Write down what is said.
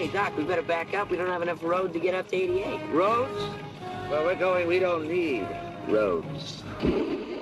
Hey, Doc, we better back up. We don't have enough road to get up to 88. Roads? Where we're going, we don't need roads.